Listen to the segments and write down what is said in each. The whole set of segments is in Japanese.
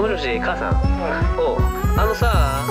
もしもし、母さん。おう、さ。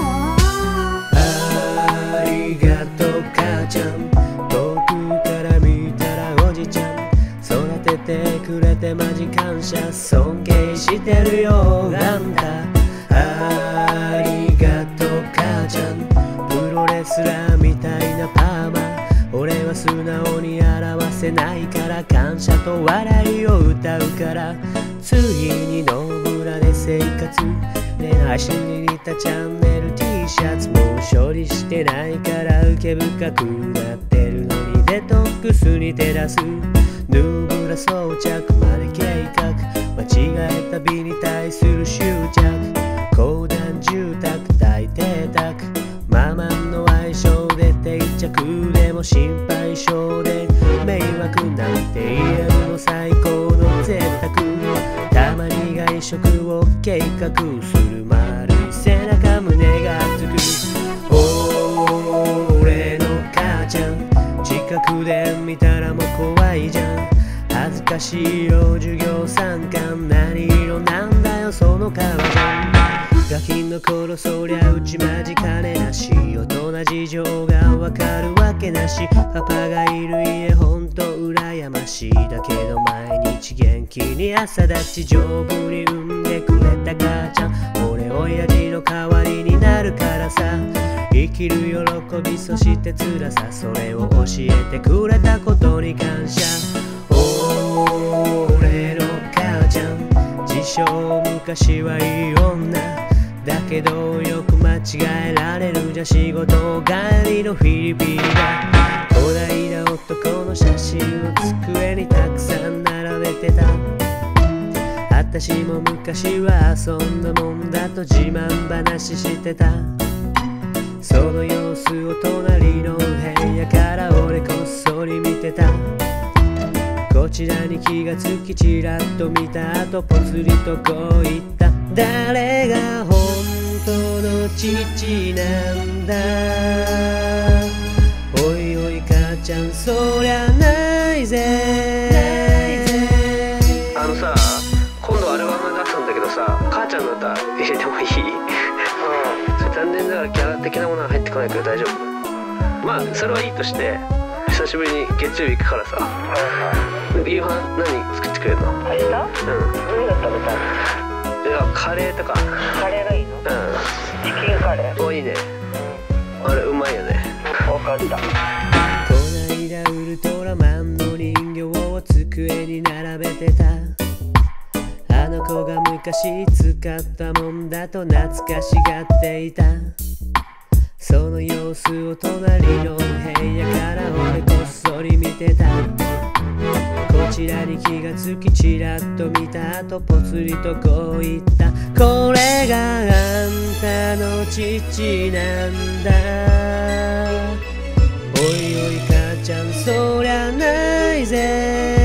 ありがとう母ちゃん、遠くから見たらおじちゃん、育ててくれてマジ感謝、尊敬してるよあんた。ありがとう母ちゃん、プロレスラーみたいなパーマ、俺は素直に表せないから感謝と笑いを歌うから、ついに野村で生活で足に似たチャンネル T シャツも処理してないから受け深くなってるのにデトックスに照らすヌーブラ装着まで計画、間違えた美に対する執着、公団住宅大邸宅、ママの愛称で定着でも心配性で迷惑なんて言えるの最高の贅沢、たまに外食を計画する丸い背中胸がつく、俺の母ちゃん近くで見たらもう怖いじゃん、恥ずかしいよ授業参観、何色なんだよその顔じゃん、ガキの頃そりゃうちマジ金なし、大人事情がわかるわけなし、パパがいる家ほんと羨ましい、だけど毎日元気に朝立ち丈夫に産んでくれた母ちゃん、俺親父の代わりになるからさ、生きる喜びそして辛さ、それを教えてくれたことに感謝、俺の母ちゃん自称昔はいい女だけどよく間違えられるじゃ仕事帰りのフィリピンだ、こないだ男の写真を机にたくさん並べてた、私も昔は遊んだもんだと自慢話してた、その様子を隣の部屋から俺こっそり見てた、こちらに気がつきちらっと見た後ぽつりとこう言った、誰が本当の父なんだ、おいおい母ちゃんそりゃないぜ、 さ、今度アルバム出すんだけどさ、母ちゃんの歌入れてもいい？残念ながらギャラ的なものは入ってこないけど大丈夫？まあそれはいいとして、久しぶりに月曜日行くからさ、夕飯何作ってくれるの？ 明日？何が食べたい？ いや、カレーとか。 カレーがいいの？チキンカレー。 お、いいね。あれうまいよね。 分かった。 こないだウルトラマンの人形を机に並べてた、あの子が昔使ったもんだと懐かしがっていた、その様子を隣の部屋から俺こっそり見てた、こちらに気がつきちらっと見た後ぽつりとこう言った、これがあんたの父なんだ、おいおい母ちゃんそりゃないぜ、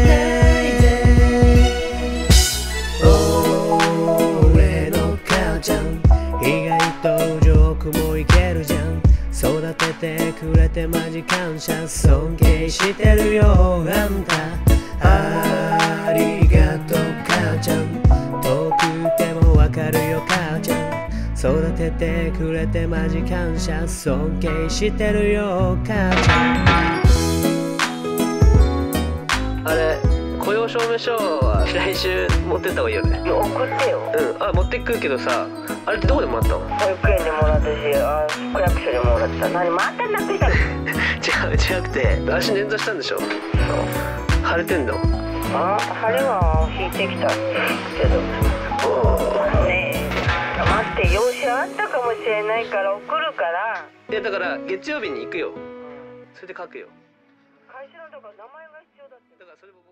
俺の母ちゃん意外とジョークもいけるじゃん、育ててくれてマジ感謝、尊敬してるよあんた、ありがとう母ちゃん、遠くてもわかるよ母ちゃん、育ててくれてマジ感謝、尊敬してるよ母ちゃん。 あれ、雇用証明書は来週持ってった方がいいよね。 送ってよ。 持ってくけどさ、あれってどこでもらったの？ 保育園でもらったし、区役所でもらった。何またなくしたの？ 違くて、足捻挫したんでしょ？そう。腫れてんの？ 腫れは引いてきたけど。ねえ、待って、用事あったかもしれないから送るから。 いやだから月曜日に行くよ。それで書くよ。 会社のとか名前が必要だって。 だからそれ僕